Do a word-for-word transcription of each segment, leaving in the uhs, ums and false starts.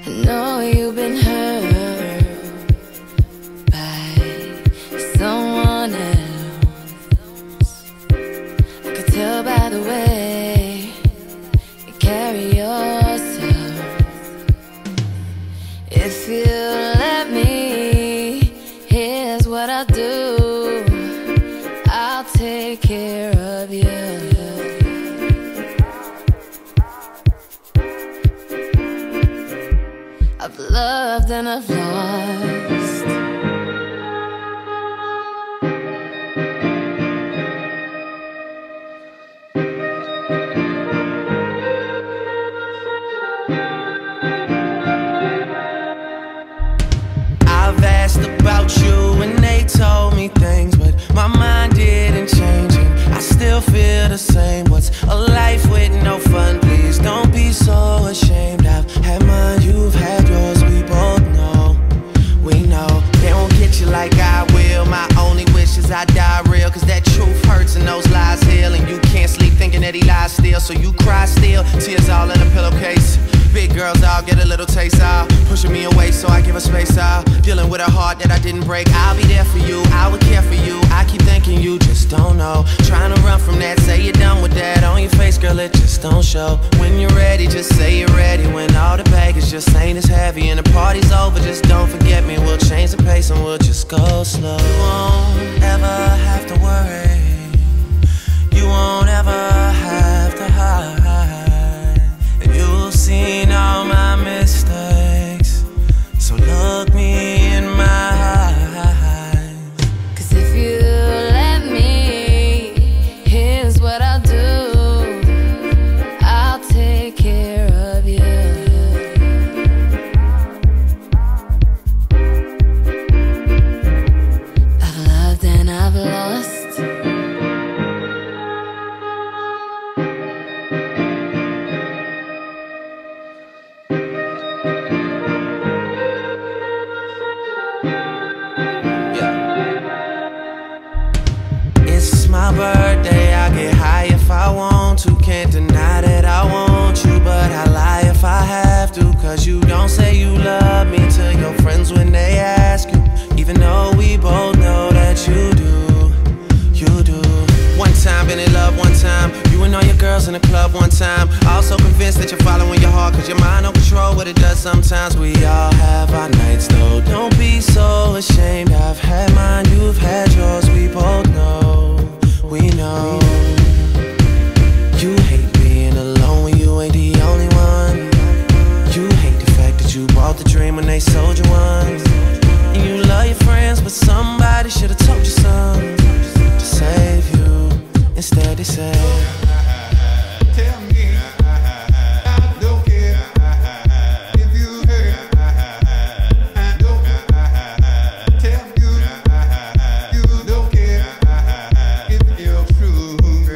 know you've been hurt by someone else. I could tell by the way you carry yourself. If you let me, here's what I'll do. I'll take care of you. I've loved and I've lost. I've asked about you and they told me things, but my mind didn't change and I still feel the same. What's a life with no fun? Please don't be so ashamed. I've had mine, you've had yours, we both know. We know they won't get you like I will. My only wish is I die real, cause that truth hurts and those lies heal. And you can't sleep thinking that he lies still, so you cry still, tears all in a pillowcase. Big girls all get a little taste out, pushing me away so I give her space out. Dealing with a heart that I didn't break. I'll be there for you, I would care for you. I keep thinking you just don't know. Trying to run from that, say you're done with that. On your face, girl, it just don't show. When you're ready, just say you're ready. When all the baggage just ain't as heavy and the party's over, just don't forget me. We'll change the pace and we'll just go slow. You won't ever have to worry. You won't ever have to hide. And you've seen all my mistakes, so look me in my eyes. Cause if you let me, here's what I'll do. I'll take care of you. I've loved and I've lost. It's my birthday, I get high if I want to. Can't deny that I want you, but I lie if I have to. Cause you don't say you love me to your friends when they ask you, even though we both know that you do, you do. One time, been in love one time, you and all your girls in the club one time. Also convinced that you're following your heart, cause your mind don't control what it does sometimes. We all have our nights though, don't be so ashamed. I've had mine, you've had yours, we both know, we know. You hate being alone when you ain't the only one. You hate the fact that you bought the dream when they sold you one. And you love your friends, but somebody should've told you something to save you. Instead they say, tell me I don't care if you hurt. I don't tell you you don't care if you're true.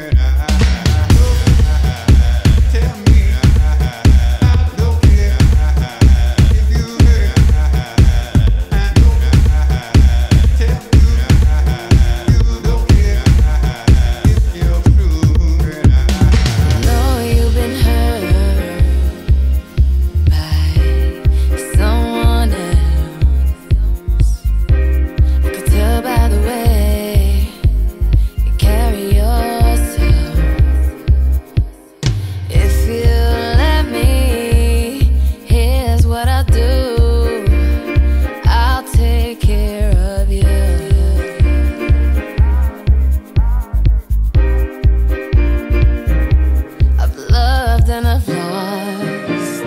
Tell me I don't care if you hurt. I don't tell you you don't care if you're true. Know you've been hurt by someone else. I could tell by the way you carry yourself. If you let me, here's what I'll do. I'll take care of you. I've loved and I've lost.